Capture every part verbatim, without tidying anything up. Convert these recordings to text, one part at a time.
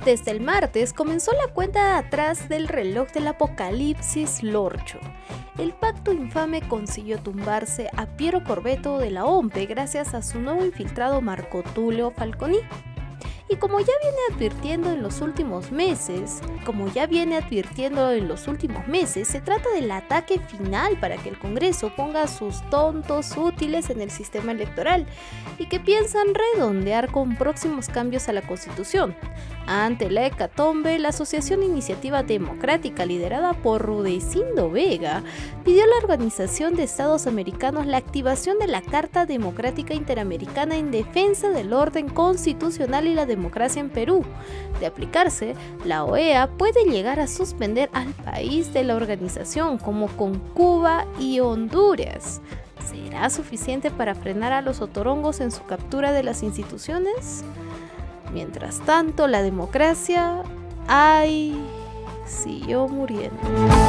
Desde el martes comenzó la cuenta atrás del reloj del apocalipsis Lorcho. El pacto infame consiguió tumbarse a Piero Corvetto de la O M P E gracias a su nuevo infiltrado Marco Tulio Falconi. Y como ya viene advirtiendo en los últimos meses, como ya viene advirtiendo en los últimos meses, se trata del ataque final para que el Congreso ponga sus tontos útiles en el sistema electoral y que piensan redondear con próximos cambios a la Constitución. Ante la hecatombe, la Asociación Iniciativa Democrática, liderada por Rudecindo Vega, pidió a la Organización de Estados Americanos la activación de la Carta Democrática Interamericana en defensa del orden constitucional y la democracia en Perú. De aplicarse, la O E A puede llegar a suspender al país de la organización, como con Cuba y Honduras. ¿Será suficiente para frenar a los otorongos en su captura de las instituciones? Mientras tanto, la democracia, ay, siguió muriendo.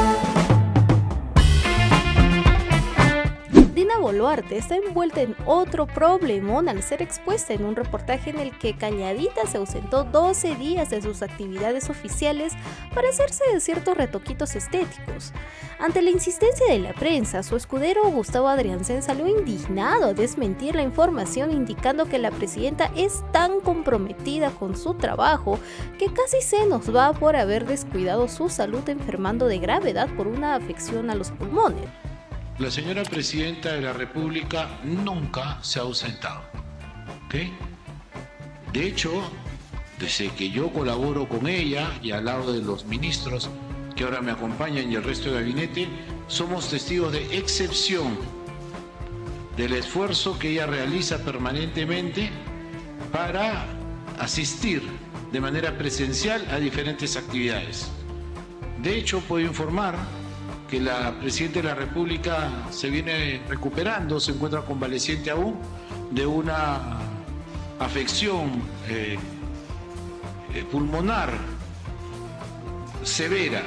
Dina Boluarte está envuelta en otro problemón al ser expuesta en un reportaje en el que calladita se ausentó doce días de sus actividades oficiales para hacerse de ciertos retoquitos estéticos. Ante la insistencia de la prensa, su escudero Gustavo Adrianzen salió indignado a desmentir la información, indicando que la presidenta es tan comprometida con su trabajo que casi se nos va por haber descuidado su salud, enfermando de gravedad por una afección a los pulmones. La señora Presidenta de la República nunca se ha ausentado, ¿okay? De hecho, desde que yo colaboro con ella y al lado de los ministros que ahora me acompañan y el resto del gabinete, somos testigos de excepción del esfuerzo que ella realiza permanentemente para asistir de manera presencial a diferentes actividades. De hecho, puedo informar que la Presidenta de la República se viene recuperando, se encuentra convaleciente aún de una afección eh, eh, pulmonar severa.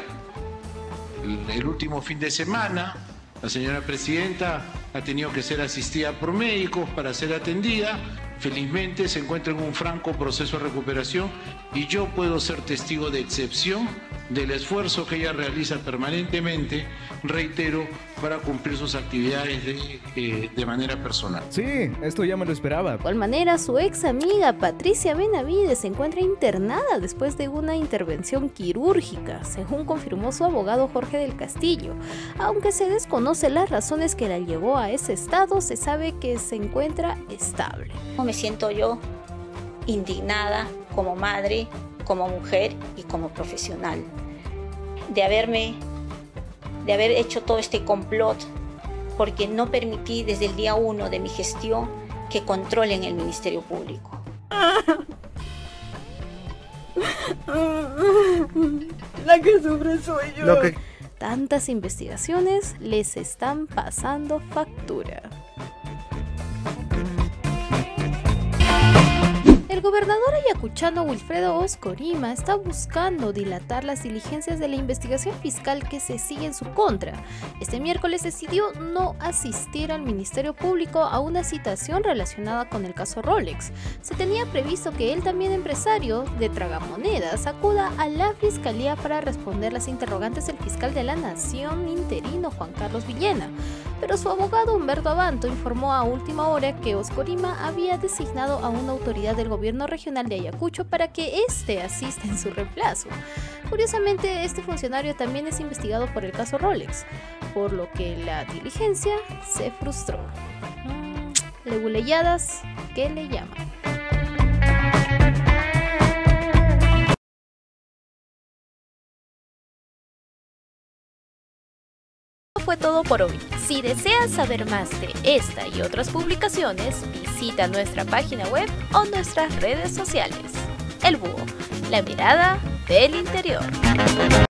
El, el último fin de semana, la señora Presidenta ha tenido que ser asistida por médicos para ser atendida. Felizmente se encuentra en un franco proceso de recuperación y yo puedo ser testigo de excepción del esfuerzo que ella realiza permanentemente, reitero, para cumplir sus actividades de, eh, de manera personal. Sí, esto ya me lo esperaba. De igual manera, su ex amiga Patricia Benavides se encuentra internada después de una intervención quirúrgica, según confirmó su abogado Jorge del Castillo. Aunque se desconocen las razones que la llevó a ese estado, se sabe que se encuentra estable. ¿Cómo me siento yo? Indignada como madre, como mujer y como profesional de haberme de haber hecho todo este complot, porque no permití desde el día uno de mi gestión que controlen el Ministerio Público. La que sufre soy yo. Lo que... Tantas investigaciones les están pasando factura. El gobernador ayacuchano Wilfredo Oscorima está buscando dilatar las diligencias de la investigación fiscal que se sigue en su contra. Este miércoles decidió no asistir al Ministerio Público a una citación relacionada con el caso Rolex. Se tenía previsto que él, también empresario de tragamonedas, acuda a la Fiscalía para responder las interrogantes del fiscal de la Nación interino Juan Carlos Villena. Pero su abogado Humberto Abanto informó a última hora que Oscorima había designado a una autoridad del gobierno regional de Ayacucho para que éste asista en su reemplazo. Curiosamente, este funcionario también es investigado por el caso Rolex, por lo que la diligencia se frustró. Mm, leguleyadas, ¿qué le llaman? Fue todo por hoy. Si deseas saber más de esta y otras publicaciones, visita nuestra página web o nuestras redes sociales. El Búho, la mirada del interior.